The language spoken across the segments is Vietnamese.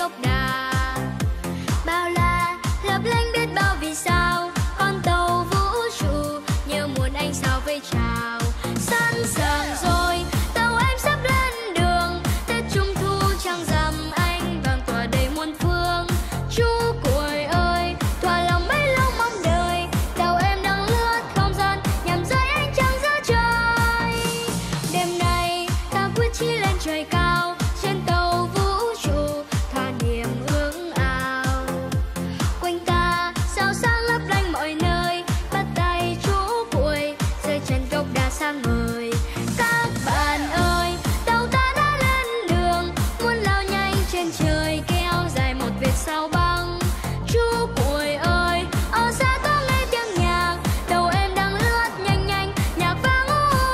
gốc đà. Bao la lấp lánh biết bao vì sao, con tàu vũ trụ như muôn ánh sao vẫy chào. Sẵn sàng rồi, tàu em sắp lên đường, Tết Trung Thu trăng rằm anh vàng tỏa đầy muôn phương. Chú cuội ơi, thỏa lòng mấy lâu mong đợi, tàu em đang lướt không gian nhằm rơi ánh trăng giữa trời. Đêm nay ta quyết chí lên trời cao, trên tàu vũ trụ thỏa niềm ước ao. Quanh ta sao sáng lấp lánh mọi nơi, bắt tay chú cuội rơi chân gốc đà sáng ngời. Các bạn ơi, tàu ta đã lên đường, muốn lao nhanh trên trời kéo dài một vệt sao băng. Chú cuội ơi, ở xa có nghe tiếng nhạc, tàu em đang lướt nhanh nhanh, nhạc vang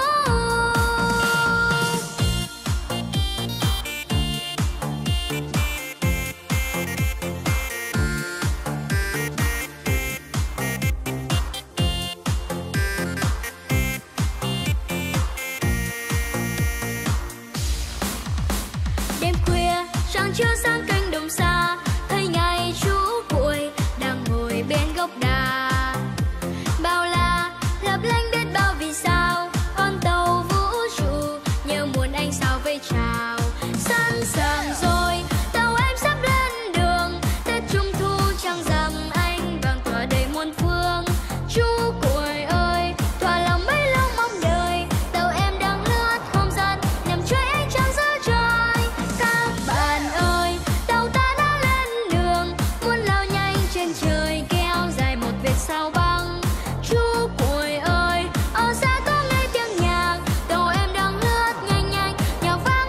Đêm khuya trăng chiếu sáng cánh đồng xa, thấy ngày chú cuội đang ngồi bên gốc đà. Bao la lấp lánh biết bao vì sao, con tàu vũ trụ như muôn ánh sao vẫy chào. Sẵn sàng rồi, tàu em sắp lên đường, Tết Trung Thu trăng rằm anh vàng tỏa đầy muôn phương. Chú cuội ơi, thỏa lòng mấy lâu mong đợi, tàu em đang lướt không gian nhằm chuỗi ánh trăng giữa trời. Các bạn ơi, tàu ta đã lên đường, muốn lao nhanh trên trời kéo dài một vệt sao băng. Chú cuội ơi, ở xa có nghe tiếng nhạc, tàu em đang lướt nhanh nhanh, nhạc vang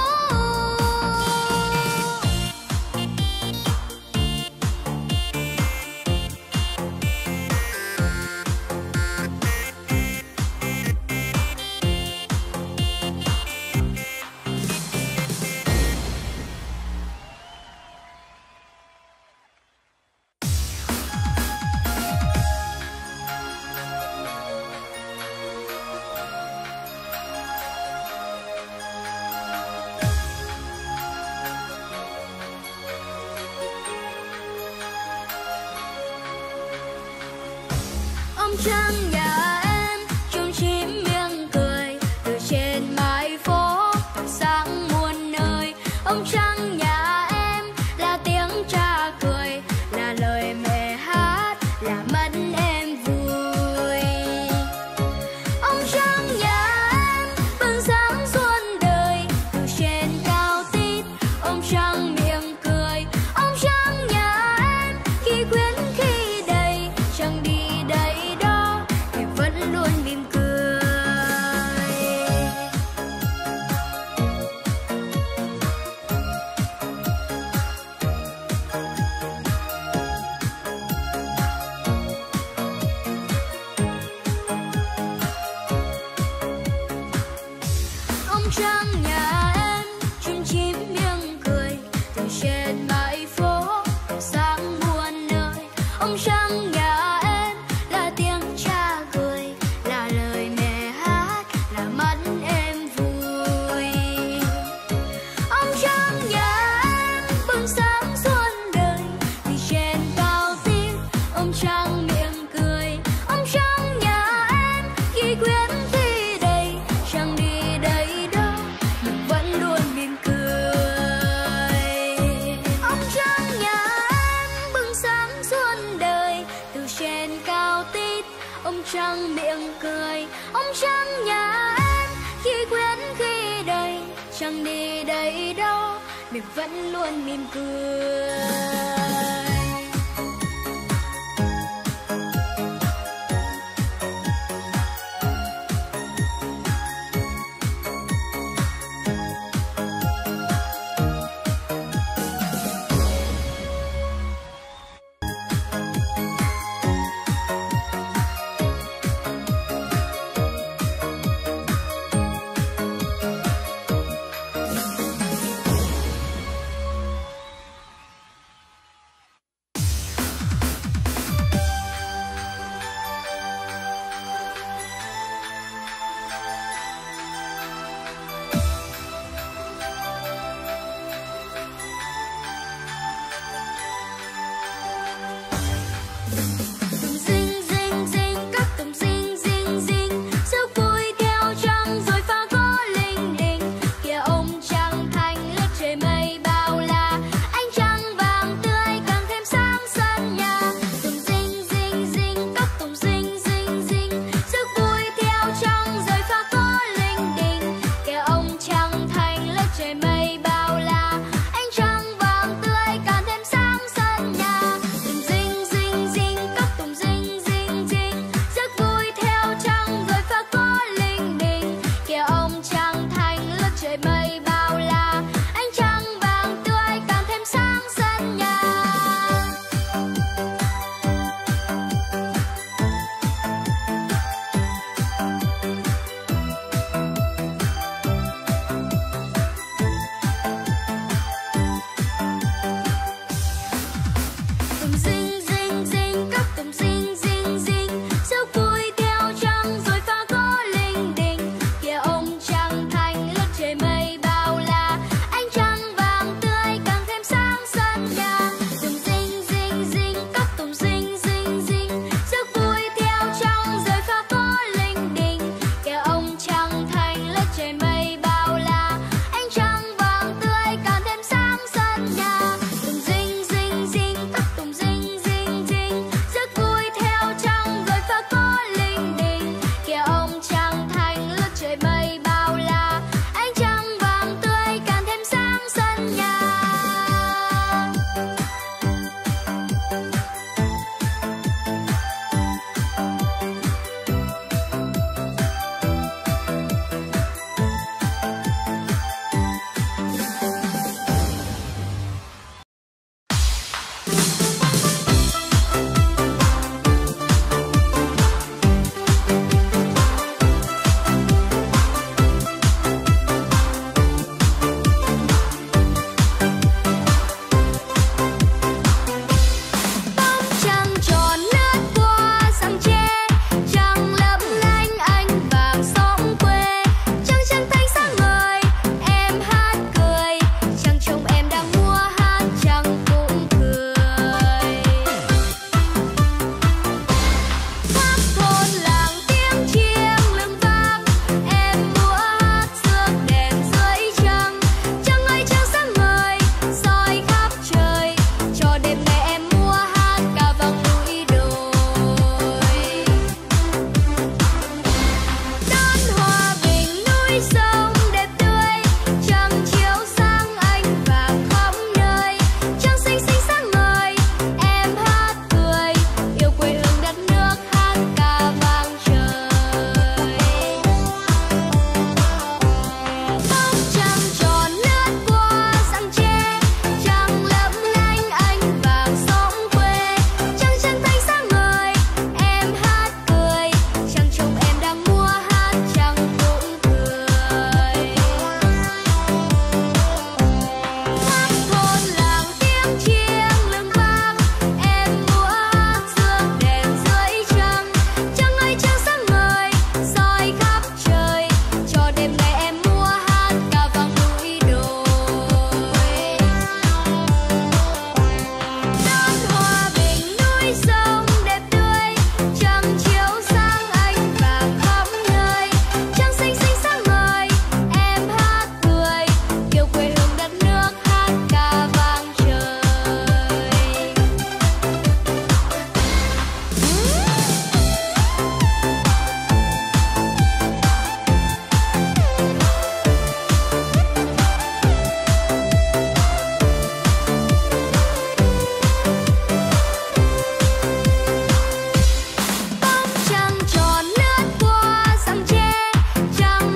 ông trăng nhà em chung chim miệng cười, từ trên mái phố tỏa sáng muôn nơi. Ông trăng nhà em là tiếng cha cười, là lời mẹ hát, là mắt em vui. Ông trăng nhà em bừng sáng xuân đời, từ trên cao tít ông trăng miệng cười. Ông trăng nhà em khi khuyến khi đầy, chẳng đi đây đó thì vẫn luôn mỉm cười. Ông trăng nhà em chim chim miệng cười, từ trên mái phố tỏa sáng muôn nơi. Ông trăng nhà em là tiếng cha cười, là lời mẹ hát, là mắt em vui. Ông trăng nhà em bừng sáng xuân đời, từ trên cao tít ông trăng miệng cười. Ông trăng nhà em khi khuyến khi đầy, chẳng đi đây đâu nhưng vẫn luôn mỉm cười. Ông trăng nhà em bừng sáng xuân đời, từ trên cao tít ông trăng miệng cười. Ông trăng nhà em khi khuyến khi đầy, chẳng đi đây đâu mình vẫn luôn mỉm cười.